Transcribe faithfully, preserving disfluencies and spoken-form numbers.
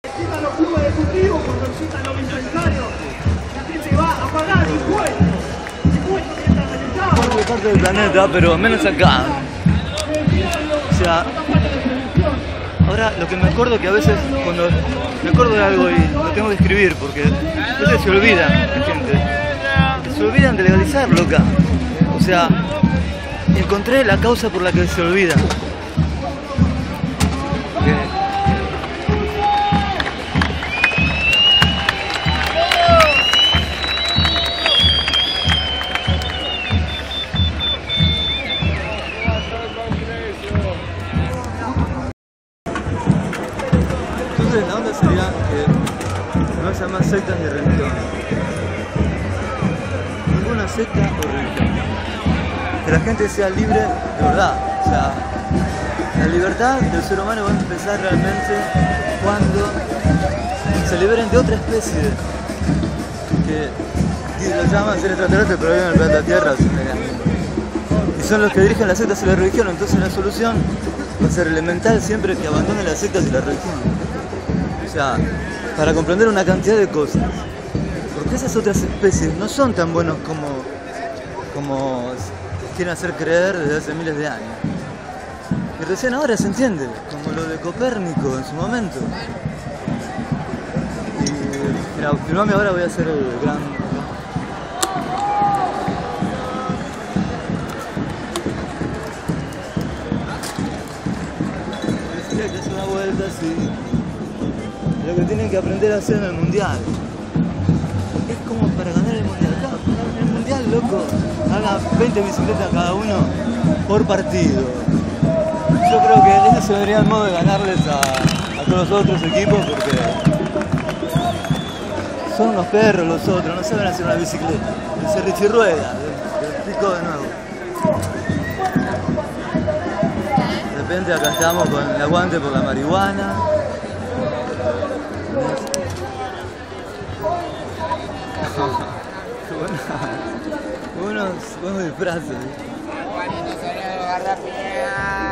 Visitan los clubes deportivos, cuando visitan los dispensarios, la gente va a pagar impuestos. Impuestos mientras el Estado. En cualquier parte del planeta, pero menos acá. O sea, ahora lo que me acuerdo que a veces cuando me acuerdo de algo y lo tengo que escribir porque a veces se olvidan la gente. Se olvidan de legalizarlo acá. O sea, encontré la causa por la que se olvidan. Que la onda sería que no haya más sectas ni religiones. Ninguna secta o religión. Que la gente sea libre de verdad. O sea, la libertad del ser humano va a empezar realmente cuando se liberen de otra especie que lo llaman ser extraterrestres, pero viven en el planeta Tierra. Y son los que dirigen las sectas y la religión. Entonces la solución va a ser elemental siempre que abandonen las sectas y la religión. O sea, para comprender una cantidad de cosas. Porque esas otras especies no son tan buenos como, como quieren hacer creer desde hace miles de años. Y recién ahora se entiende, como lo de Copérnico en su momento. Y mira, filmame ahora, voy a hacer el gran... Decía que es una vuelta así. Lo que tienen que aprender a hacer en el mundial es como para ganar el mundial. Acá, en el mundial, loco, hagan veinte bicicletas cada uno por partido. Yo creo que ese sería el modo de ganarles a, a todos los otros equipos porque son unos perros los otros, no saben hacer una bicicleta. Se richirrueda, te explico de nuevo. De repente acá estamos con el aguante por la marihuana. Unos buenos disfraces.